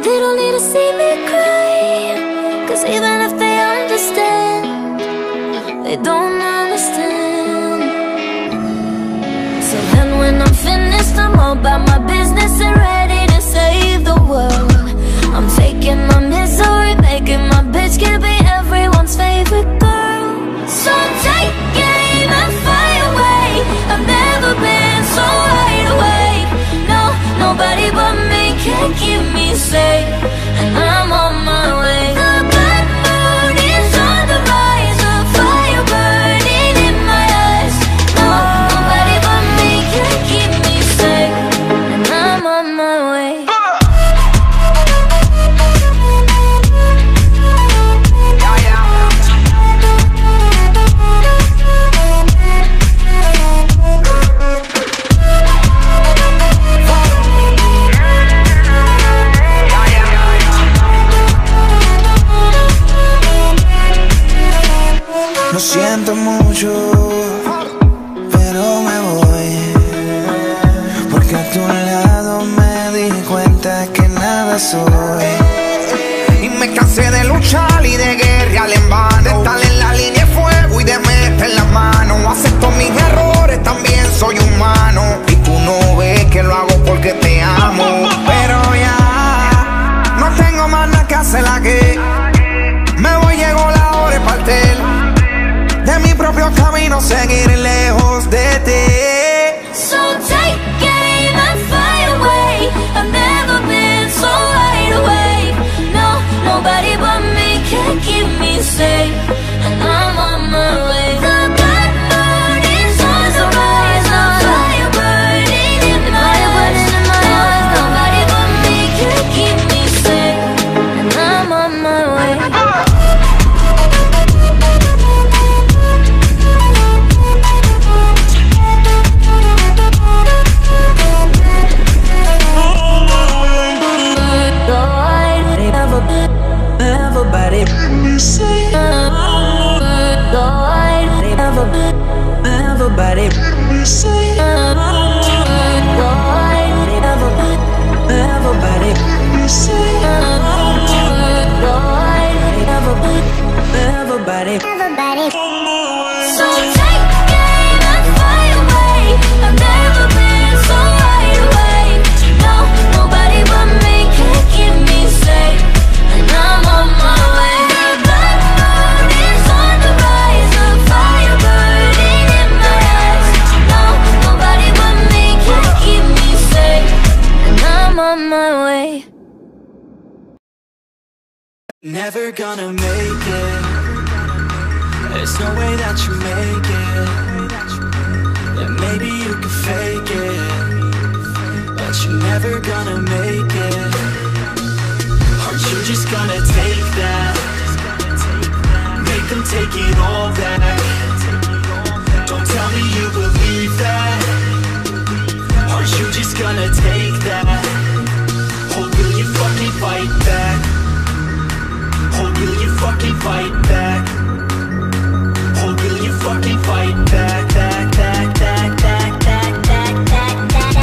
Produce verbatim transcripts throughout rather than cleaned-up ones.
They don't need to see me cry, 'cause even if they understand, they don't understand. So then when I'm finished, I'm all about my business and ready to save the world. I'm taking my misery, making my bitch can be everyone's favorite girl. So take aim and fly away. I've never been so wide awake. No, nobody but me can keep me safe, and I'm on my way. The bad mood is on the rise, a fire burning in my eyes. No, nobody but me can keep me safe, and I'm on my way. Lo siento mucho, pero me voy, porque a tu lado me di cuenta que nada soy. Y me cansé de luchar y de guerrear en vano, de estar en la línea de fuego y de meter la mano. Acepto mis errores, también soy humano, y tú no ves que lo hago porque te amo. Pero ya no tengo más nada que hacer aquí. Me voy, llegó la hora de partir de mi propio camino, seguir lejos de ti. So take aim and fly away. I've never been so wide awake. No, nobody but me can keep me safe, and I'm on my way. The bad mood is on the rise, a fire burning in my eyes. No, nobody but me can keep me safe, and I'm on my way. Everybody, everybody, everybody, everybody. So take aim and fly away. I've never been so wide awake. No, nobody but me can keep me safe, and I'm on my way. The bad mood is on the rise, a fire burning in my eyes. No, nobody but me can keep me safe, and I'm on my way. Never gonna make it. There's no way that you make it. And maybe you can fake it, but you're never gonna make it. Aren't you just gonna take that? Make them take it all back. Don't tell me you believe that. Aren't you just gonna take that? Or will you fucking fight back? Or will you fucking fight back? Or will you fucking fight back, back, back, back, back, back, back, back, back,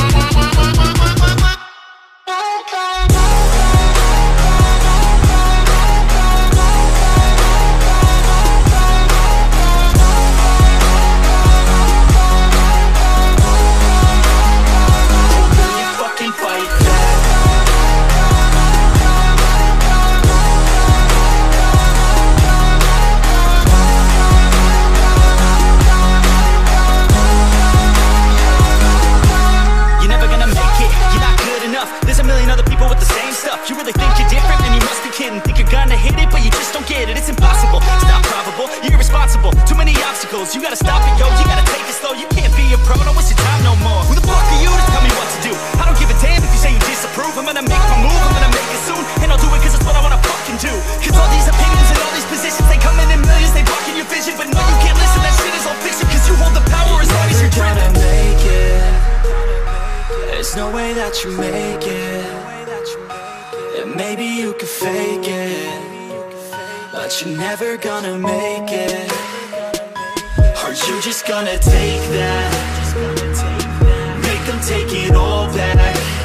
You really think you're different? And you must be kidding. Think you're gonna hit it, but you just don't get it. It's impossible, it's not probable, you're irresponsible. Too many obstacles, you gotta stop it, yo. You gotta take it slow, you can't be a pro. Don't waste your time no more. Who the fuck are you to tell me what to do? I don't give a damn if you say you disapprove. I'm gonna make my move, I'm gonna make it soon. And I'll do it cause it's what I wanna fucking do. Cause all these opinions and all these positions, they come in in millions, they blocking your vision. But no, you can't listen, that shit is all fiction. Cause you hold the power as long as you're driven. Make it. There's no way that you make it. And maybe you can fake it, but you're never gonna make it. Are you just gonna take that? Make them take it all back.